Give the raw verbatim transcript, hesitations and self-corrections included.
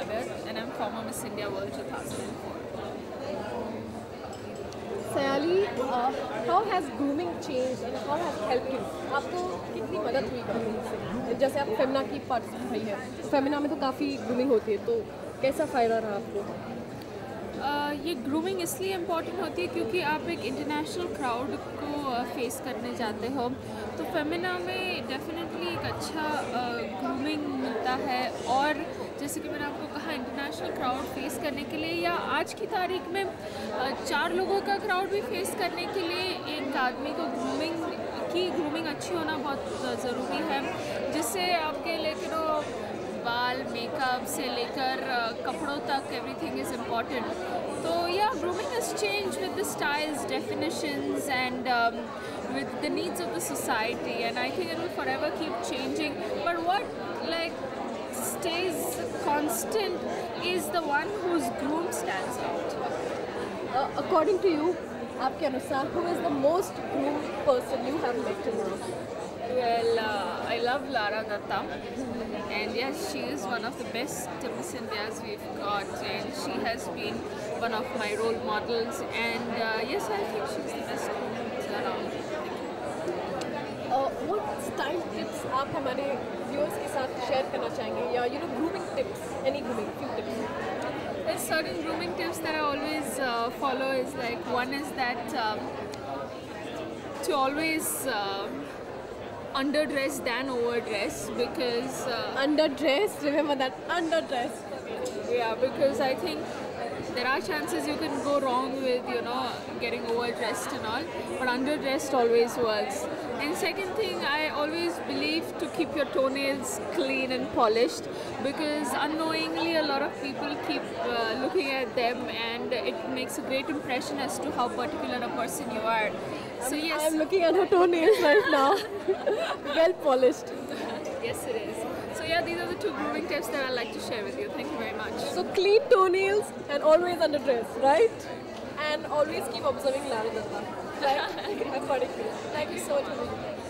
Sagar and I'm former Miss India World two thousand four. Sayali, how has grooming change and how has help you? आपको कितनी मदद हुई grooming से? जैसे आप फेमिना की पार्ट रही है, फेमिना में तो काफ़ी ग्रूमिंग होती है, तो कैसा फ़ायदा रहा आपको? Uh, ये ग्रूमिंग इसलिए इम्पॉर्टेंट होती है क्योंकि आप एक इंटरनेशनल क्राउड को फेस uh, करने जाते हो, तो फेमिना में डेफिनेटली एक अच्छा ग्रूमिंग uh, मिलता है। और जैसे कि मैंने आपको कहा, इंटरनेशनल क्राउड फेस करने के लिए या आज की तारीख में uh, चार लोगों का क्राउड भी फेस करने के लिए एक आदमी को ग्रूमिंग की ग्रूमिंग अच्छी होना बहुत ज़रूरी है, जिससे आपके लेकिन बाल मेकअप से लेकर uh, कपड़ों तक एवरीथिंग इज़ इम्पॉर्टेंट। तो या grooming has change with the styles, definitions and with the needs of the society, and I think it will forever keep changing, but what like stays constant is the one whose groom stands out. Uh, according to you, आपके अनुसार, who is the most groomed person you have met in life? Well, uh, I love Lara Datta, and yes, she is one of the best Miss Indias we've got, and she has been one of my role models, and uh, yes, I think she's the best groomed around. Uh, what style tips आप हमारे viewers के साथ share करना चाहेंगे, या you know grooming tips, any grooming few tips? There's certain grooming tips that I always uh, follow. Is like, one is that um, to always uh, underdress than overdress, because uh, Underdress, remember that, underdress. yeah, because I think there are chances you can go wrong with, you know, getting overdressed and all, but underdressed always works. And second thing, I always believe to keep your toenails clean and polished, because unknowingly a lot of people keep uh, looking at them, and it makes a great impression as to how particular a person you are. So yes, I'm looking at her toenails right now. Well polished. yes it is. So yeah, these are the two grooming tips that I'd like to share with you. Thank you very much. So clean toenails and always underdress, right? And always keep observing Lara Datta. Right? According to you. Thank you so much.